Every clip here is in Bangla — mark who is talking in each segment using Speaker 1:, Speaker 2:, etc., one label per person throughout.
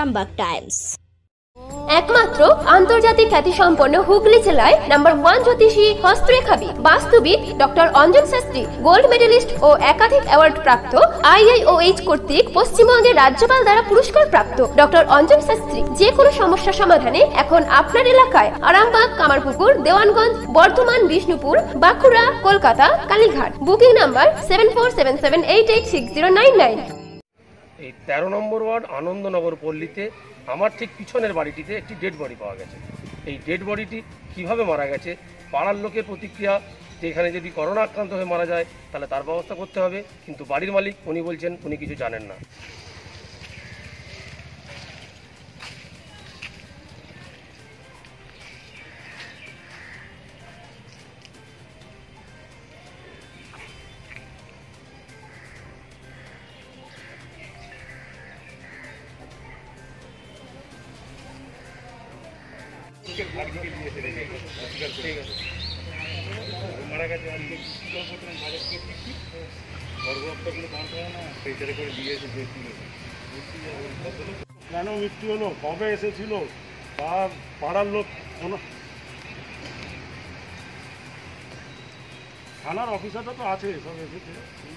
Speaker 1: আরামবাগ টাইমস।
Speaker 2: একমাত্র আন্তর্জাতিক খ্যাতিসম্পন্ন হুগলি জেলায় নাম্বার 1 জ্যোতিষী হস্তরেখাবিদ বাস্তুবিদ doctor Anjan Shastri, gold medallist ও একাধিক অ্যাওয়ার্ড প্রাপ্ত, IIOH কর্তৃক পশ্চিমবঙ্গের রাজ্যপাল দ্বারা পুরস্কার প্রাপ্ত ডক্টর অঞ্জন শাস্ত্রী যে কোনো সমস্যা সমাধানে এখন আপনার এলাকায় আরামবাগ, কামারপুকুর, দেওয়ানগঞ্জ, বর্ধমান, বিষ্ণুপুর, বাঁকুড়া, কলকাতা, কালীঘাট। Booking number 7477886099।
Speaker 3: এই 13 নম্বর ওয়ার্ড আনন্দনগর পল্লীতে আমার ঠিক পিছনের বাড়িটিতে একটি ডেড বডি পাওয়া গেছে। এই ডেড বডিটি কিভাবে মারা গেছে, পাড়ার লোকের প্রতিক্রিয়া যে এখানে যদি করোনা আক্রান্ত হয়ে মারা যায় তাহলে তার ব্যবস্থা করতে হবে, কিন্তু বাড়ির মালিক উনি বলছেন উনি কিছু জানেন না। মারা গেছে
Speaker 4: কেন মৃত্যু হলো, কবে এসেছিল, তার পাড়ার লোক কোনো থানার অফিসারটা তো আছে, সব এসেছে।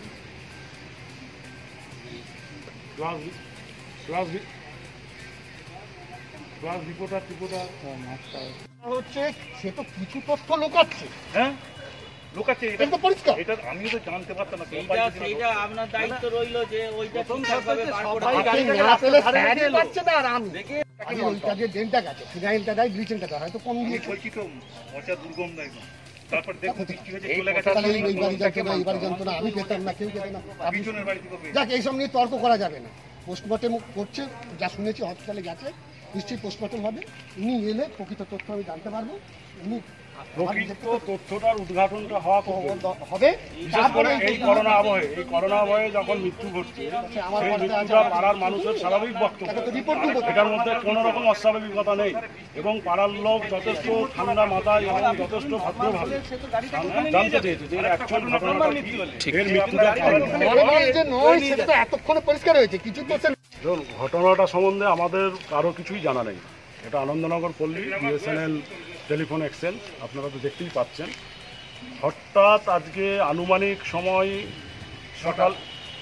Speaker 4: ক্লাস রিপোর্টার
Speaker 5: হচ্ছে, সে তো কিছু তথ্য লোকাচ্ছে।
Speaker 4: হ্যাঁ লোকাচ্ছে,
Speaker 5: এটা তো পরিষ্কার।
Speaker 4: এটা আমিও তো জানতে পারতাম না।
Speaker 6: সেইটা আপনার দায়িত্ব রইল যে ওইটা ঠিকঠাকভাবে বার করে
Speaker 5: পাচ্ছে না। আর আমি ওইটা যে ডেনটা গেছে, ফিনাইলটা দেয়, ব্লিচিংটা দেয়, হয়তো কম দিয়ে
Speaker 4: বলছি তো মশা দুর্গম দেয় না। তারপর দেখো বৃষ্টি হয়েছে, চলে গেছে।
Speaker 5: এইবার জানতো না, আমি পেতাম না, কেউ পেতাম না। যাক, এইসব নিয়ে তর্ক করা যাবে না। পোস্টমর্টেম করছে, যা শুনেছি হসপিটালে গেছে, নিশ্চয়ই পোস্টমর্টেম হবে। উনি এলে প্রকৃত তথ্য আমি জানতে পারবো। উনি
Speaker 4: তথ্যটার উদ্ঘাটনটা হবে। এই করোনা আবহে যখন মৃত্যু ঘটছে, সেই মৃত্যুটা পাড়ার মানুষের স্বাভাবিক বক্তব্য, এটার মধ্যে কোনো রকম অস্বাভাবিকতা নেই। এবং পাড়ার লোক যথেষ্ট ঠান্ডা মাথায় এবং যথেষ্ট ভদ্রভাবে জানতে চেয়েছে যে অ্যাকচুয়াল ঘটনাটা কি, এর মৃত্যুটা
Speaker 5: এতক্ষণে পরিষ্কার হয়েছে। কিছু তো
Speaker 4: ঘটনাটা সম্বন্ধে আমাদের কারো কিছুই জানা নেই। এটা আনন্দনগর পল্লী, BSNL টেলিফোন এক্সচেঞ্জ, আপনারা তো দেখতেই পাচ্ছেন। হঠাৎ আজকে আনুমানিক সময় সকাল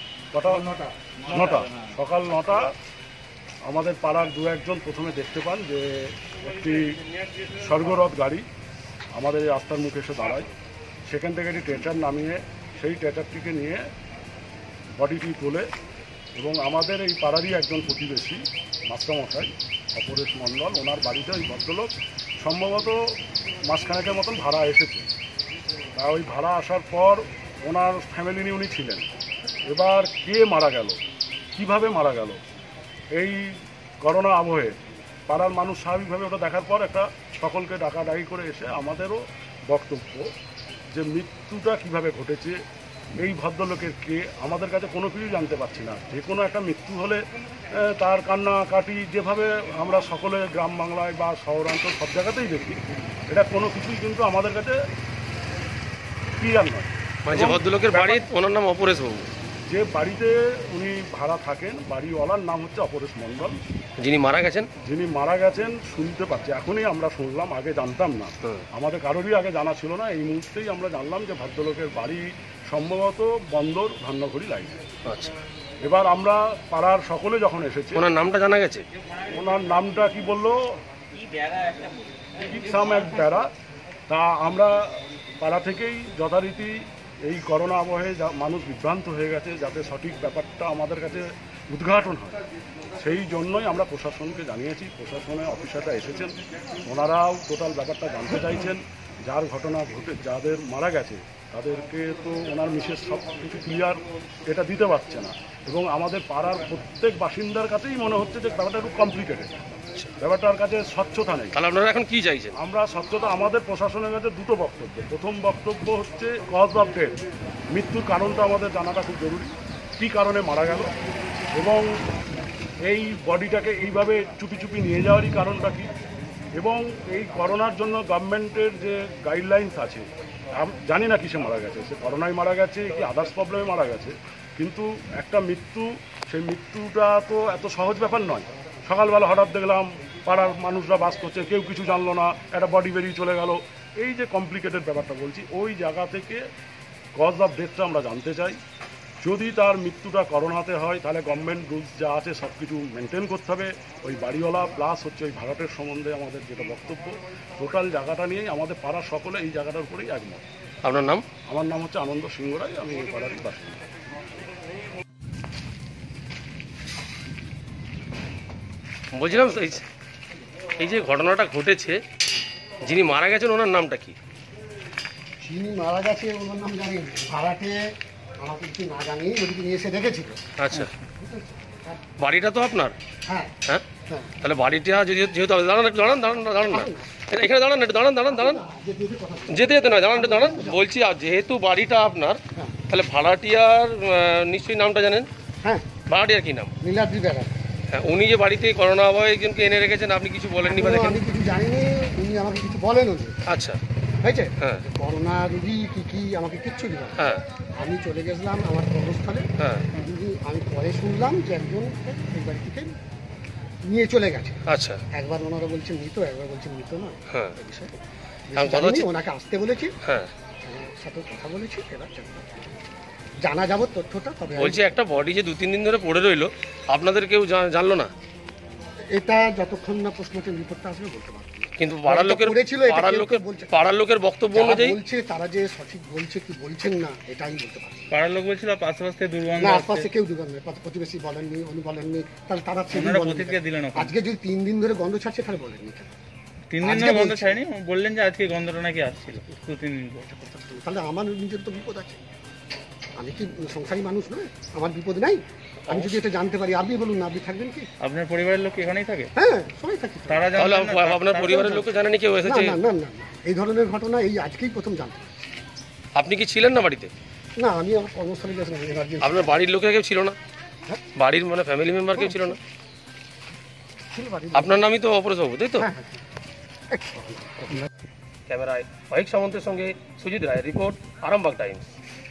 Speaker 4: 9টা আমাদের পাড়ার দু একজন প্রথমে দেখতে পান যে একটি স্বর্গরথ গাড়ি আমাদের এই রাস্তার মুখে এসে দাঁড়ায়। সেখান থেকে একটি ট্রেচার নামিয়ে সেই ট্রেচারটিকে নিয়ে বডিটি তোলে এবং আমাদের এই পাড়ারই একজন প্রতিবেশী মাস্টারমশাই অপরেশ মণ্ডল, ওনার বাড়িতে ওই ভদ্রলোক সম্ভবত মাসখানেকের মতন ভাড়া এসেছে। তা ওই ভাড়া আসার পর ওনার ফ্যামিলি নিয়ে উনি ছিলেন। এবার কে মারা গেল, কিভাবে মারা গেল, এই করোনা আবহে পাড়ার মানুষ স্বাভাবিকভাবে ওটা দেখার পর একটা সকলকে ডাকাডাকি করে এসে আমাদেরও বক্তব্য যে মৃত্যুটা কিভাবে ঘটেছে, এই ভদ্রলোকের কে, আমাদের কাছে কোনো কিছু জানতে পারছি না। যে কোনো একটা মৃত্যু হলে তার কান্নাকাটি যেভাবে আমরা সকলে গ্রাম বাংলায় বা শহরাঞ্চল সব জায়গাতেই দেখি, এটা কোনো কিছুই কিন্তু আমাদের কাছে ক্লিয়ার নয়।
Speaker 3: যে ভদ্রলোকের বাড়ি, ওনার নাম অপরেশ বাবু,
Speaker 4: যে বাড়িতে উনি ভাড়া থাকেন, বাড়িওয়ালার নাম হচ্ছে অপরেশ মণ্ডল। যিনি মারা গেছেন শুনতে পাচ্ছি, এখনই আমরা শুনলাম, আগে জানতাম না, আমাদের কারোরই আগে জানা ছিল না। এই মুহূর্তেই আমরা জানলাম যে ভদ্রলোকের বাড়ি সম্ভবত বন্দর ধান্যঘড়ি লাইনে।
Speaker 3: আচ্ছা,
Speaker 4: এবার আমরা পাড়ার সকলে যখন এসেছি,
Speaker 3: ওনার নামটা জানা গেছে,
Speaker 4: ওনার নামটা কি বললো, এক বেড়া। তা আমরা পাড়া থেকেই যথারীতি এই করোনা আবহে মানুষ বিভ্রান্ত হয়ে গেছে, যাতে সঠিক ব্যাপারটা আমাদের কাছে উদ্ঘাটন হয়, সেই জন্যই আমরা প্রশাসনকে জানিয়েছি। প্রশাসনের অফিসাররা এসেছেন, ওনারাও টোটাল ব্যাপারটা জানতে চাইছেন। যার ঘটনা ঘটে, যাদের মারা গেছে তাদেরকে তো ওনার মিসেস সব কিছু ক্লিয়ার এটা দিতে পারছে না। এবং আমাদের পাড়ার প্রত্যেক বাসিন্দার কাছেই মনে হচ্ছে যে ব্যাপারটা একটু কমপ্লিকেটেড, ব্যাপারটার কাছে স্বচ্ছতা নেই।
Speaker 3: তাহলে আপনারা এখন কি চাইছেন?
Speaker 4: আমরা স্বচ্ছতা, আমাদের প্রশাসনের কাছে দুটো বক্তব্য। প্রথম বক্তব্য হচ্ছে কজ অফ ডেথ, মৃত্যুর কারণটা আমাদের জানাটা খুব জরুরি, কী কারণে মারা গেল, এবং এই বডিটাকে এইভাবে চুপি চুপি নিয়ে যাওয়ারই কারণটা কী, এবং এই করোনার জন্য গভর্নমেন্টের যে গাইডলাইন্স আছে, জানি না কিসে মারা গেছে, সে করোনায় মারা গেছে কি আদার্স প্রবলেমে মারা গেছে, কিন্তু একটা মৃত্যু, সেই মৃত্যুটা তো এত সহজ ব্যাপার নয়। সকালবেলা হঠাৎ দেখলাম পাড়ার মানুষরা বাস করছে, কেউ কিছু জানলো না, একটা বডি বেরিয়ে চলে গেল। এই যে কমপ্লিকেটেড ব্যাপারটা বলছি, ওই জায়গা থেকে কজ অফ ডেথটা আমরা জানতে চাই। যদি তার মৃত্যুটা করোনাতে হয় তাহলে গভর্নমেন্ট রুলস যা আছে সব কিছু মেনটেন করতে হবে। ওই বাড়িওয়ালা প্লাস হচ্ছে ওই ভাড়াটের সম্বন্ধে আমাদের যেটা বক্তব্য, টোটাল জায়গাটা নিয়েই আমাদের পাড়ার সকলে এই জায়গাটার উপরেই একমত।
Speaker 3: আপনার নাম?
Speaker 4: আমার নাম হচ্ছে আনন্দ সিংহ রায়, আমি এই পাড়ারই বাসিন্দা।
Speaker 3: বলছিলাম এই যে ঘটনাটা ঘটেছে, যিনি মারা গেছেন ওনার নামটা কি?
Speaker 5: যিনি মারা গেছে ওনার নাম জানি না। ভাড়াটে আমাকে কিছু না জানিয়ে ওদিকে নিয়ে এসে দেখেছিল।
Speaker 3: আচ্ছা, বাড়িটা তো আপনার?
Speaker 5: হ্যাঁ
Speaker 3: হ্যাঁ,
Speaker 5: হ্যাঁ।
Speaker 3: তাহলে বাড়িটা যেহেতু দাঁড়ান একটু দাঁড়ান দাঁড়ান দাঁড়ান না, এখানে দাঁড়ান একটু দাঁড়ান দাঁড়ান দাঁড়ান, যেতে যেতে নয়, দাঁড়ান একটু দাঁড়ান। বলছি আর যেহেতু বাড়িটা আপনার, তাহলে ভাড়াটিয়ার নিশ্চয়ই নামটা জানেন?
Speaker 5: হ্যাঁ,
Speaker 3: ভাড়াটিয়ার কি নাম?
Speaker 5: নীলাদ্রি বেড়া।
Speaker 3: হ্যাঁ, উনি যে বাড়িতে করোনা আবহাওয়া একজনকে এনে রেখেছেন, আপনি কিছু বলেননি বা দেখেন?
Speaker 5: আমি কিছু জানিনি, উনি আমাকে কিছু বলেন উনি।
Speaker 3: আচ্ছা,
Speaker 5: হয়েছে
Speaker 3: হ্যাঁ
Speaker 5: করোনা রুগী কি কি আমাকে কিচ্ছু দিল না।
Speaker 3: হ্যাঁ
Speaker 5: আমি চলে গেছিলাম আমার কর্মস্থলে।
Speaker 3: হ্যাঁ,
Speaker 5: কিন্তু আমি পরে শুনলাম যে একজন এই বাড়ি থেকে নিয়ে চলে গেছে।
Speaker 3: আচ্ছা,
Speaker 5: একবার ওনারা বলছেন মৃত, একবার বলছেন মৃত না।
Speaker 3: হ্যাঁ
Speaker 5: এই বিষয়ে
Speaker 3: এখন কথা হচ্ছে,
Speaker 5: ওনাকে আসতে বলেছি,
Speaker 3: হ্যাঁ
Speaker 5: ওনার সাথে কথা বলেছি। এবার জানা যাব তথ্যটা। তবে
Speaker 3: বলছি একটা বডি যে 2-3 দিন ধরে পড়ে রইলো, আপনাদের কেউ জানলো না?
Speaker 5: এটা যতক্ষণ না পোস্টমর্টম রিপোর্টটা আসবে বলতে পারবো না।
Speaker 3: কিন্তু পাড়ার লোকের বক্তব্য অনুযায়ী
Speaker 5: বলছে, তারা যে সঠিক বলছে কি বলছেন না এটা আমি বলতে পারবো
Speaker 6: পাড়ার লোক বলছিল পাশাপাশি থেকে দুর্গন্ধ
Speaker 5: না।
Speaker 6: আসছে।
Speaker 5: আশপাশে কেউ দুর্গন্ধ নেই, প্রতিবেশী বলেননি, উনি বলেননি। তাহলে তারা
Speaker 6: ওনারা প্রতিক্রিয়া দিলেন ওখানে।
Speaker 5: আজকে যদি 3 দিন ধরে গন্ধ ছাড়ছে তাহলে বলেননি কেন?
Speaker 6: 3 দিন ধরে গন্ধ ছাড়েনি, বললেন যে আজকে গন্ধটা নাকি আসছিল 2-3 দিন পর।
Speaker 5: তাহলে আমার নিজের তো বিপদ আছে। আমি কি সংসারী মানুষ নয়? আমার বিপদ নাই? আমি যদি এটা জানতে পারি, আপনি বলুন না, আপনি থাকবেন কি?
Speaker 6: আপনার পরিবারের লোক কি এখানেই থাকে?
Speaker 5: হ্যাঁ, সবাই থাকি।
Speaker 6: তারা
Speaker 3: তাহলে
Speaker 6: জানলেন না?
Speaker 3: আপনার পরিবারের লোকে জানেনি কেউ
Speaker 5: না
Speaker 3: এসেছে?
Speaker 5: না না না, এই ধরনের ঘটনা এই আজকেই প্রথম জানতে পারছি।
Speaker 3: আপনি কি ছিলেন না বাড়িতে?
Speaker 5: না, আমি আমার কর্মস্থলে গেছিলাম emergency।
Speaker 3: আপনার বাড়ির লোকের কেউ ছিল না?
Speaker 5: হ্যাঁ?
Speaker 3: বাড়ির মানে ফ্যামিলি মেম্বার কেউ ছিল না?
Speaker 5: ছিল বাড়ির।
Speaker 3: আপনার নামই তো অপরেশবাবু, তাই তো?
Speaker 5: হ্যাঁ হ্যাঁ।
Speaker 3: ক্যামেরায় অহিক সামন্তের সঙ্গে সুজিত রায়, রিপোর্ট আরামবাগ টাইমস।